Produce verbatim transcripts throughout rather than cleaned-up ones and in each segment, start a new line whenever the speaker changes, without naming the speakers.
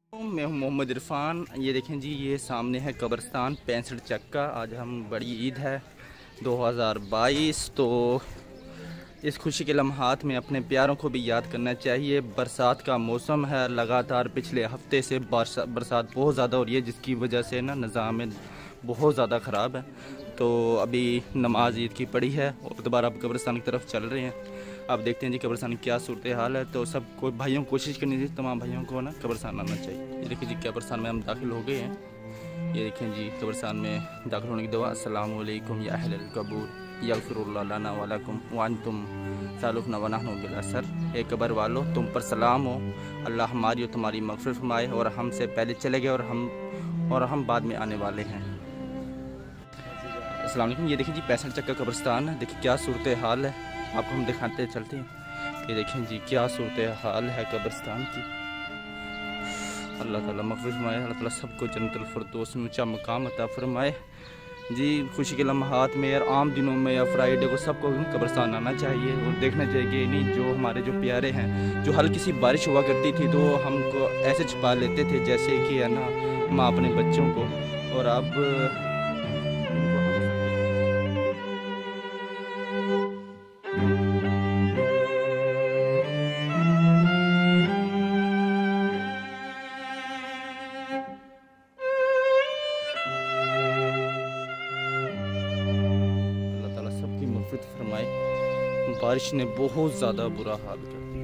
मैं हूं मोहम्मद इरफान। ये देखें जी, ये सामने है कब्रिस्तान पैंसठ चक्का। आज हम बड़ी ईद है दो हज़ार बाईस, तो इस खुशी के लम्हात में अपने प्यारों को भी याद करना चाहिए। बरसात का मौसम है, लगातार पिछले हफ्ते से बरसात बहुत ज़्यादा हो रही है, जिसकी वजह से ना निज़ाम बहुत ज़्यादा ख़राब है। तो अभी नमाज ईद की पड़ी है और दोबारा अब कब्रिस्तान की तरफ चल रहे हैं। अब देखते हैं जी कब्रिस्तान की क्या सूरत हाल है। तो सब को भाइयों को कोशिश करनी चाहिए, तमाम भाइयों को ना कब्रिस्तान आना चाहिए। ये देखिए जी कब्रिस्तान में हम दाखिल हो गए हैं। ये देखें जी कब्रिस्तान में दाखिल होने की दुआ, अस्सलामु अलैकुम या अहलल कबूर यगफिरुल्लाह लना व लकुम व अंतुम सालुफना व नहनु बिल असर। ए कब्र वालों, तुम पर सलाम हो, अल्लाह हमारी और तुम्हारी मग़फ़िरत फरमाए, और हमसे पहले चले गए और हम और हम बाद में आने वाले हैं। अस्सलाम वालेकुम। ये देखिए जी पैंसठ चक्का कब्रिस्तान है। देखिए क्या सूरत हाल है, आपको हम दिखाते चलते हैं। ये देखें जी क्या सूरत हाल है कब्रिस्तान की। अल्लाह ताला मग़फ़िरत फरमाए, अल्लाह ताला सबको जन्नतुल फ़िरदौस में ऊँचा मकाम अता फरमाए जी। खुशी के लम्हात में यार, आम दिनों में या फ्राइडे को सबको कब्रिस्तान आना चाहिए और देखना चाहिए कि नहीं जो हमारे जो प्यारे हैं, जो हल्की सी बारिश हुआ करती थी तो हमको ऐसे छुपा लेते थे जैसे कि है ना माँ अपने बच्चों को, और अब फरमाए। बारिश ने बहुत ज़्यादा बुरा हाल कर दिया।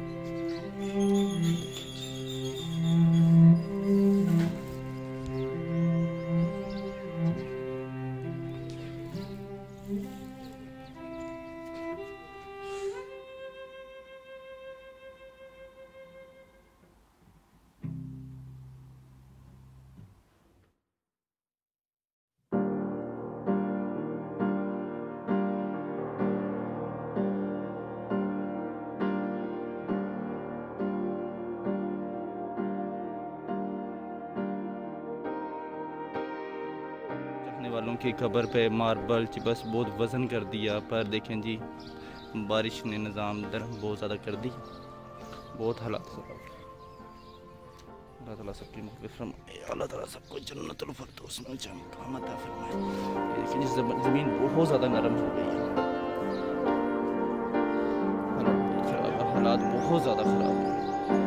वालों की कब्र पे मार्बल बस बहुत वज़न कर दिया, पर देखें जी बारिश ने निज़ाम दर बहुत ज़्यादा कर दी, बहुत हालात ख़राब। अल्लाह ताला सबकी मग़फ़िरत फरमाए, अल्लाह ताला सबको जन्नतुल फ़िरदौस में ऊँचा मक़ाम अता फरमाए। देखिए जी ज़मीन बहुत ज़्यादा नरम हो गई है, हालात बहुत ज़्यादा ख़राब है।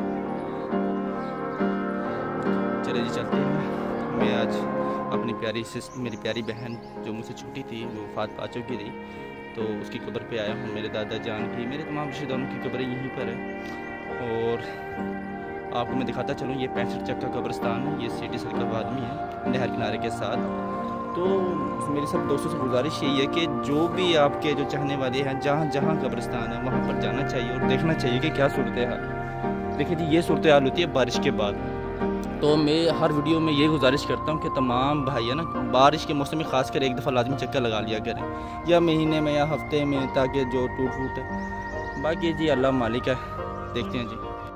चले जी चलते हैं। मैं आज अपनी प्यारी सिस्ट मेरी प्यारी बहन जो मुझसे छोटी थी, वो वफ़ात पा चुकी थी, तो उसकी कब्र पे आया हूँ। मेरे दादा जान की, मेरे तमाम रिश्तेदारों की कब्रें यहीं पर है, और आपको मैं दिखाता चलूँ। ये पैंसठ चक्का कब्रिस्तान है, ये सिटी सर्कल में है, नहर किनारे के साथ। तो मेरी सब दोस्तों से गुजारिश यही है कि जो भी आपके जो चाहने वाले हैं, जहाँ जहाँ कब्रिस्तान है वहाँ पर जाना चाहिए और देखना चाहिए कि क्या सूरत हाल। देखिए जी ये सूरत हाल होती है बारिश के बाद। तो मैं हर वीडियो में ये गुजारिश करता हूँ कि तमाम भाई है ना बारिश के मौसम में ख़ासकर एक दफ़ा लाजमी चक्कर लगा लिया करें, या महीने में या हफ्ते में, ताकि जो टूट फूट है। बाकी जी अल्लाह मालिक है, देखते हैं जी।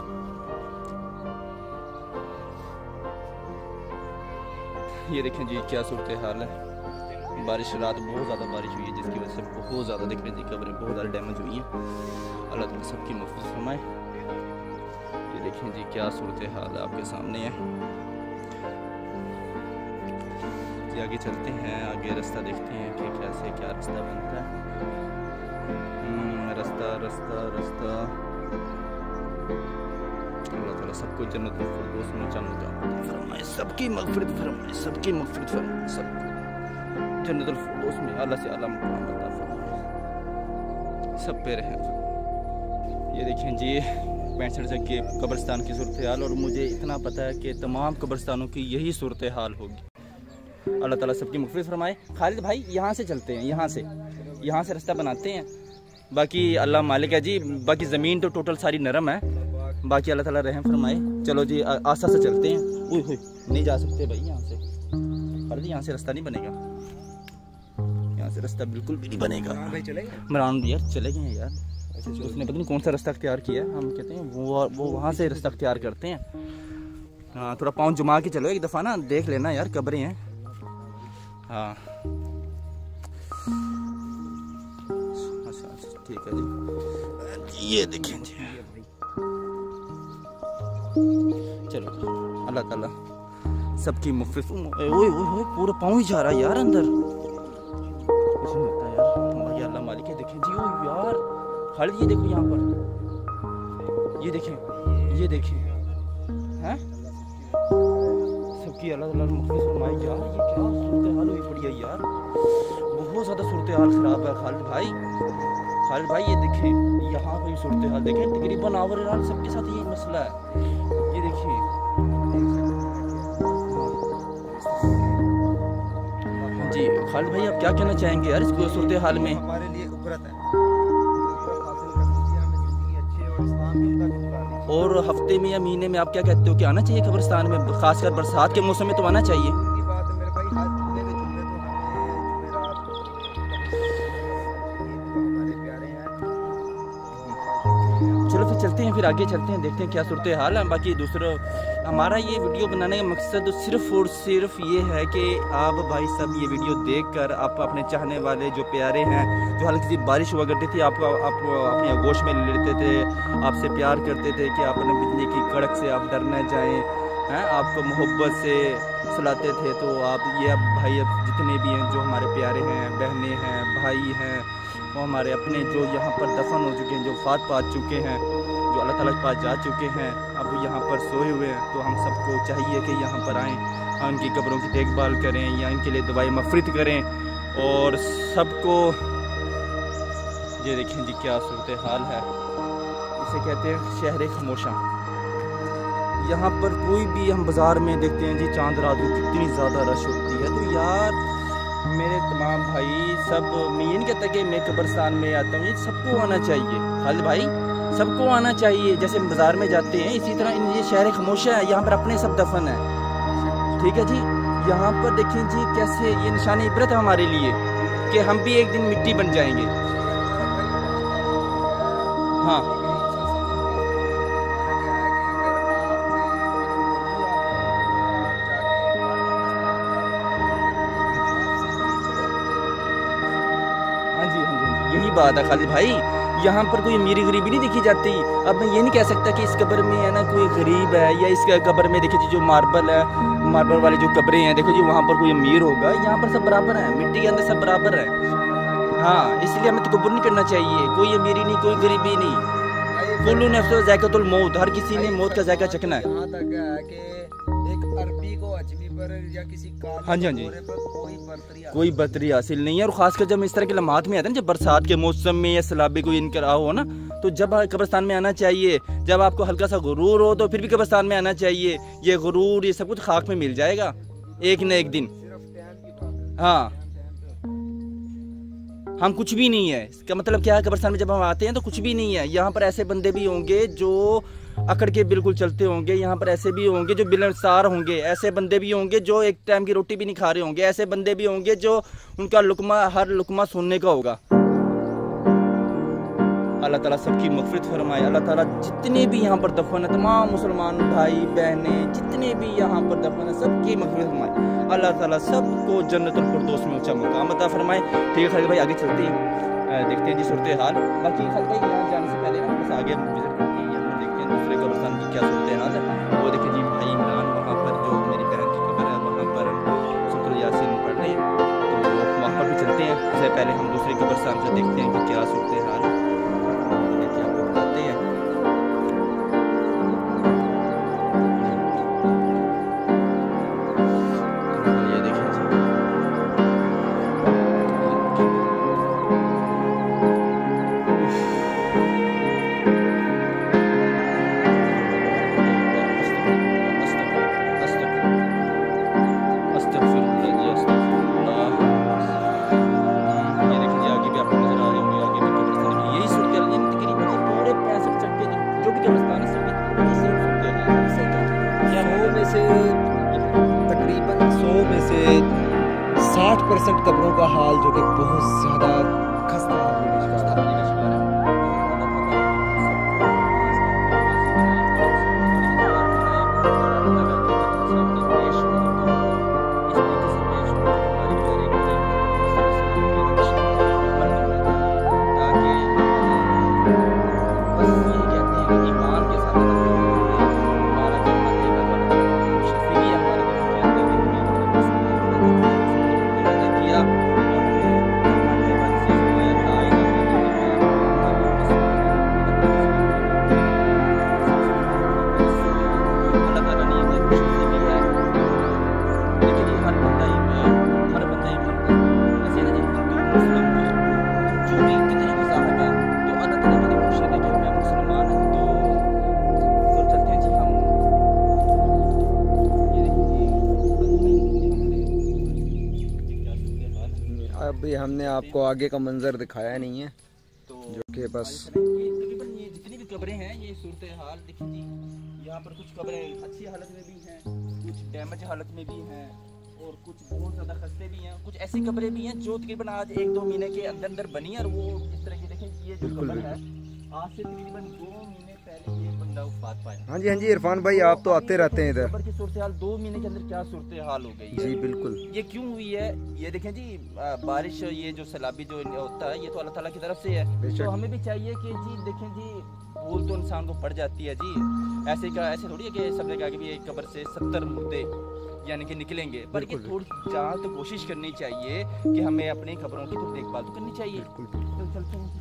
ये देखें जी क्या सूरत हाल है। बारिश रात बहुत ज़्यादा बारिश हुई है, जिसकी वजह से बहुत ज़्यादा देख रहे जी कब्रें बहुत ज़्यादा डैमेज हुई हैं। अल्लाह ताला सबकी मग़फ़िरत फरमाए। ये देखें जी क्या सूरत हाल आपके सामने है। जी आगे चलते हैं, आगे रास्ता देखते हैं कि कैसे क्या रास्ता बनता है। रास्ता रास्ता रास्ता अल्लाह ताला सबको जन्नतुल फ़िरदौस में ऊँचा मक़ाम फरमाए, सबकी मग़फ़िरत फरमाए, सबकी मग़फ़िरत फरमाए, सबको जन्नतुल फ़िरदौस में आला से आला मक़ाम अता फरमाए, सब पे रहें। ये देखें जी पैंसठ के कब्रिस्तान की सूरत हाल, और मुझे इतना पता है कि तमाम कब्रिस्तानों की यही सूरत हाल होगी। अल्लाह ताला सबकी मग़फ़िरत फरमाए। खालिद भाई यहाँ से चलते हैं, यहाँ से यहाँ से रास्ता बनाते हैं। बाकी अल्लाह मालिक है जी, बाकी ज़मीन तो टोटल सारी नरम है, बाकी अल्लाह ताला रहम फरमाए। चलो जी आस्ता से चलते हैं। ओए होए नहीं जा सकते भाई यहाँ से, खालिद यहाँ से रास्ता नहीं बनेगा, यहाँ से रास्ता बिल्कुल भी नहीं बनेगा। इमरान यार चले गए यार, उसने पता नहीं कौन सा रास्ता अख्तियार किया है। हम कहते हैं वो वो वहाँ से रास्ता अख्तियार करते हैं। हाँ थोड़ा पाँव जुमा के चलो एक दफ़ा ना, देख लेना यार कब्रें हैं। हाँ अच्छा अच्छा ठीक है जी। ये देखें जी चलो अल्लाह ताला सबकी मुफ़्फ़िफ़। ओए ओए ओए पूरा पाँव ही जा रहा है यार अंदर, कुछ नहीं होता यार। हमारी अल्लाह मालिक है। देखें जी, ओ यार खालिद ये देखो यहाँ पर, ये देखें ये देखें हैं, सबकी अल्लाह ताला मुफ़्फ़िफ़ फरमाए यार। ये क्या सूरत हाल हुई पड़ी है यार, बहुत ज़्यादा सूरत हाल ख़राब है खालिद भाई। खालिद भाई ये देखें यहाँ पर सूरत हाल देखें, तकरीबन ओवरऑल सबके साथ ये मसला है। ये देखिए हाँ जी खालिद भाई, आप क्या कहना चाहेंगे यार इस सूरत हाल में?
हमारे लिए उबरत है
और हफ्ते में या महीने में आप क्या कहते हो कि आना चाहिए कब्रिस्तान में, खासकर बरसात के मौसम में तो आना चाहिए। चलो फिर चलते हैं, फिर आगे चलते हैं, देखते हैं क्या सूरत हाल है। बाकी दूसरा हमारा ये वीडियो बनाने का मकसद सिर्फ और सिर्फ ये है कि आप भाई सब ये वीडियो देखकर आप अपने चाहने वाले जो प्यारे हैं, जो हल्की सी बारिश हुआ करती थी आपको आप अपनी आगोश में ले लेते थे, आपसे प्यार करते थे कि आप अपने बिजली की कड़क से आप डर न जाएँ, हैं आपको मोहब्बत से सुलाते थे। तो आप ये अब भाई अब जितने भी हैं जो हमारे प्यारे हैं, बहनें हैं, भाई हैं, वो हमारे अपने जो यहाँ पर दफन हो चुके हैं, जो फात पा चुके हैं, जो अल्लाह ताला के पास जा चुके हैं, अब वो यहाँ पर सोए हुए हैं। तो हम सबको चाहिए कि यहाँ पर आएँ, उनकी कब्रों की देखभाल करें या इनके लिए दुआएं मफ़रत करें। और सबको ये देखें जी क्या सूरत हाल है, इसे कहते हैं शहर खामोशा। यहाँ पर कोई भी हम बाज़ार में देखते हैं जी चांद रात को कितनी ज़्यादा रश होती है। तो यार मेरे तमाम भाई सब, मैं ये नहीं कहता कि मैं कब्रिस्तान में आता हूँ, ये सबको आना चाहिए खालिद भाई, सबको आना चाहिए। जैसे हम बाज़ार में जाते हैं इसी तरह ये शहर खामोशा है, यहाँ पर अपने सब दफन है। ठीक है जी, यहाँ पर देखें जी कैसे ये निशान इबरत है हमारे लिए कि हम भी एक दिन मिट्टी बन जाएंगे। हाँ यही बात है खालिद भाई, यहाँ पर कोई अमीरी गरीबी नहीं देखी जाती। अब मैं ये नहीं कह सकता कि इस कब्र में है ना कोई गरीब है, या इस कब्र में देखिए जी जो मार्बल है, मार्बल वाली जो कब्रें हैं देखो जी वहाँ पर कोई अमीर होगा, यहाँ पर सब बराबर है, मिट्टी के अंदर सब बराबर है। हाँ इसलिए हमें तकब्बुर नहीं करना चाहिए, कोई अमीरी नहीं कोई गरीबी नहीं, कुल्लू नफ्स ज़ायक़तुल मौत, हर किसी ने मौत का जायका चखना है।
यहाँ तक है कि एक अरबी को अजमी पर या किसी
हाँ जी हाँ जी
पर कोई बर्तरी
कोई बर्तरी हासिल नहीं है। और खासकर जब इस तरह के लम्हात में आते हैं ना, जब बरसात के मौसम में या सैलाबी कोई इनकरा हो ना, तो जब कब्रिस्तान में आना चाहिए। जब आपको हल्का सा गुरूर हो तो फिर भी कब्रिस्तान में आना चाहिए। ये गुरूर ये सब कुछ खाक में मिल जाएगा एक न एक दिन। हाँ हम कुछ भी नहीं है, इसका मतलब क्या है, कब्रिस्तान में जब हम आते हैं तो कुछ भी नहीं है। यहाँ पर ऐसे बंदे भी होंगे जो अकड़ के बिल्कुल चलते होंगे, यहाँ पर ऐसे भी होंगे जो बिलनसार होंगे, ऐसे बंदे भी होंगे जो एक टाइम की रोटी भी नहीं खा रहे होंगे, ऐसे बंदे भी होंगे जो उनका लुकमा हर लुकमा सुनने का होगा। अल्लाह ताला सबकी मग़फ़िरत फरमाए। अल्लाह ताला जितने भी यहाँ पर दफन है, तमाम मुसलमान भाई बहनें जितने भी यहाँ पर दफन है, सबकी मग़फ़िरत फरमाए। अल्लाह ताला सबको जन्नतुल फ़िरदौस में ऊंचा मुकाम अता फरमाए। ठीक है खालिद भाई आगे चलते हैं, देखते हैं जी सूरत हाल। बाकी खालिद भाई यहाँ जाने से पहले ना बस आगे विजिट करके यहाँ देखते हैं दूसरे कब्रिस्तान की क्या सूरत हाल है। वो देखिए जी भाई इमरान वहाँ पर जो मेरी बहन की कब्र है वहाँ पर सूरत यासीन पढ़ रहे हैं, तो वहाँ पर भी चलते हैं। उससे पहले हम दूसरे कब्रिस्तान से देखते हैं कि क्या सूरत हाल है, देखिए आपको बताते हैं। ये देखिए
तकरीबन सौ में से साठ परसेंट कब्रों का हाल जो कि बहुत ज़्यादा खस्ता हमने आपको आगे का मंजर दिखाया नहीं है,
तो
जो कि बस
ये तकरीबन ये जितनी भी कब्रें हैं ये सूरत हाल देखिए जी। यहाँ पर कुछ कब्रें अच्छी हालत में भी हैं, कुछ डैमेज हालत में भी हैं और कुछ बहुत ज़्यादा खस्ते भी हैं। कुछ ऐसी कब्रें भी हैं जो तकरीबन आज एक दो महीने के अंदर अंदर बनी है और वो इस तरह की देखें। ये जो कब्र है आज से तकरीबन दो महीने पहले ये बंदा वफात पाया।
हाँ जी हाँ जी इरफान भाई, आप तो आते रहते हैं इधर।
कब्र की सूरत हाल दो महीने के अंदर क्या सूरत हाल हो गई है
जी बिल्कुल।
ये क्यों हुई है? ये देखें जी, बारिश ये जो सैलाबी जो होता है ये तो अल्लाह ताला की तरफ से है। तो हमें भी चाहिए कि जी देखें जी, भूल तो इंसान को पड़ जाती है जी। ऐसे क्या ऐसे थोड़ी है कि सबने कहा कि भी एक कब्र से सत्तर मुर्दे यानी कि निकलेंगे, पर ये थोड़ी जहाँ तो कोशिश करनी चाहिए कि हमें अपनी खबरों की तो देखभाल तो करनी चाहिए। तो चलते हैं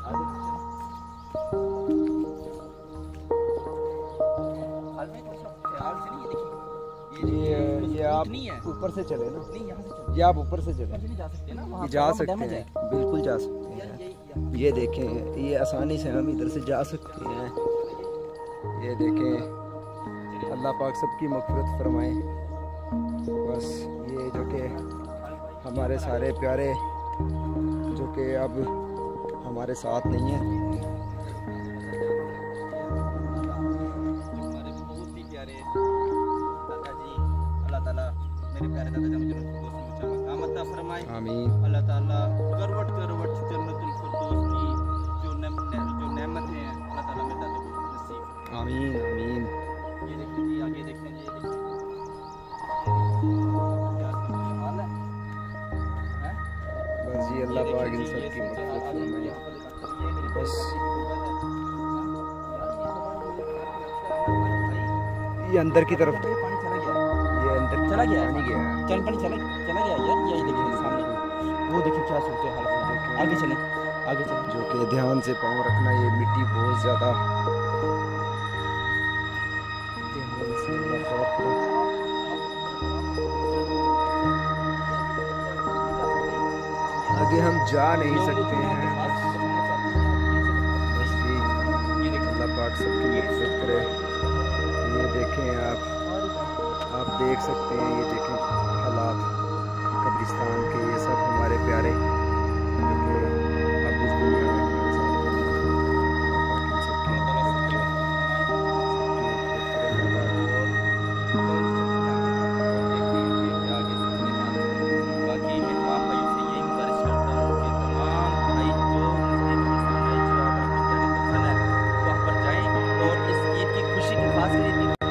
ये ये आप ऊपर से चले ना,
नहीं यहाँ से चलो,
ये आप ऊपर से चले,
नहीं जा सकते ना, वहाँ
जा
पर
सकते
डैमेज
हैं,
है।
बिल्कुल जा सकते हैं। ये देखें, ये आसानी से हम इधर से जा सकते हैं। ये देखें, अल्लाह पाक सबकी मग़फ़िरत फरमाए। बस ये जो कि हमारे सारे प्यारे जो कि अब हमारे साथ नहीं है,
हमारे बहुत ही प्यारे दादा जी, अल्लाह ताला मेरे प्यारे दादा जी मुझे ऊंचा मकाम अता फरमाए।
आमीन।
अल्लाह ताला करवट करवट जन्नतुल फिरदौस की जो नेम जो नेमत है अल्लाह ताला मेरे दादा को नसीब फरमाए।
आमीन आमीन।
ये देखिए जी, आगे देखते हैं, ये देखिए क्या हाल है, हैं?
बस ये अल्लाह पाक इन सब की मग़फ़िरत फरमाए। बस ये अंदर की तरफ
पानी चला गया,
ये अंदर
चला गया
पानी गया है।
चल पानी चला चला गया यार। ये देखिए सामने वो देखिए क्या सूरत हाल है। आगे चले आगे चले।
जो कि ध्यान से पाँव रखना, ये मिट्टी बहुत ज़्यादा ध्यान से गौर करो। आगे हम जा नहीं सकते हैं, बस ये अल्लाह पाक सबकी मदद करे। ये देखें आप आप देख सकते हैं, ये देखें हालात कब्रिस्तान के, ये सब हमारे प्यारे जो कि अब इस दुनिया में हमारे साथ हैं। बाकी सबकी
बाकी मैं तमाम भाइयों से यही गुजारिश करता हूँ कि तमाम भाई जो दफन है वहाँ पर जाएं और इस ईद की खुशी की खास ईद की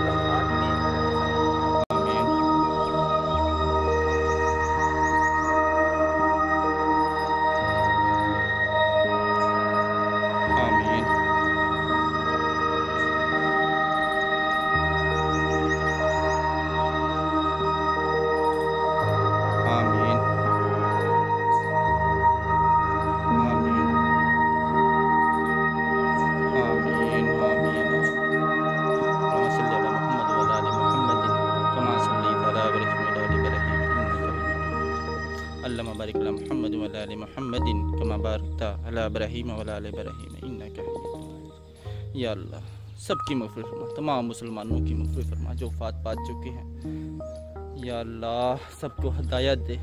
मोहम्मद व अला मुहम्मदिन कमा बारकता अला इब्राहीम व अला इब्राहीम इन्नका हमीदुम मजीद। या अल्लाह सबकी मग़फ़िरत फरमा, तमाम मुसलमानों की मग़फ़िरत फरमा जो वफ़ात पा चुके हैं। या अल्लाह सबको हिदायत दे।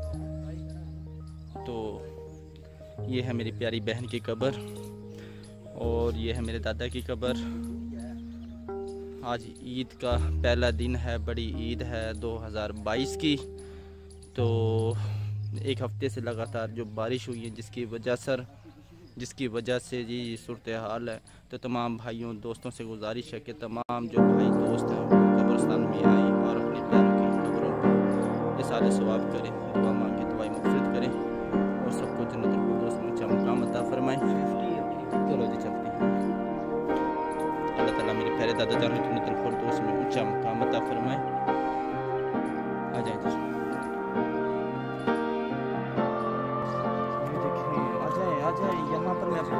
तो ये है मेरी प्यारी बहन की कब्र और ये है मेरे दादा की कब्र। आज ईद का पहला दिन है, बड़ी ईद है दो हज़ार बाईस की। तो एक हफ्ते से लगातार जो बारिश हुई है जिसकी वजह सर जिसकी वजह से जी सूरत हाल है। तो तमाम भाइयों दोस्तों से गुजारिश है कि तमाम जो भाई दोस्त हैं वो कब्रिस्तान में आए और अपने प्यारों की कब्रों पर इसाले सवाब करें, दुआ मांगे, दुआई मग़फ़िरत करें और सबको जन्नतुल फिरदौस में ऊंचा मकाम अता फरमाए। चलो जी चलते हैं। अल्लाह ताला मेरे प्यारे दादा जान जन्नतुल फिरदौस में ऊंचा मकाम अता फरमाए। आ जाए जी, आ जाए यहाँ पर मैं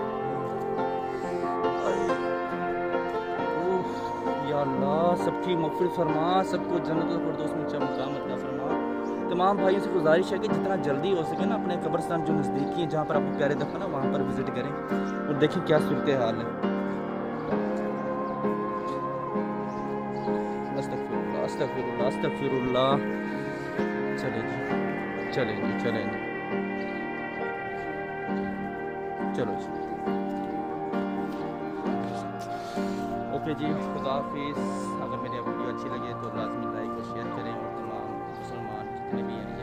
या अल्लाह सबकी मग़फ़िरत फरमा, सबको जन्नतुल फिरदौस में ऊंचा मकाम अता फरमा। तमाम भाइयों से गुजारिश है कि जितना जल्दी हो सके ना अपने कब्रिस्तान जो नज़दीकी है जहाँ पर आपको प्यारे दफन है वहाँ पर विज़िट करें और देखें क्या सूरत हाल है। अस्तग़फिरुल्लाह अस्तग़फिरुल्लाह अस्तग़फिरुल्लाह। चले जी चले जी चले जी। चलो जी, ओके जी, खुदा हाफिज़। अगर मेरी वीडियो अच्छी लगे तो लाजमी लाइक और शेयर करें और तमाम मुसलमान जितने भी हैं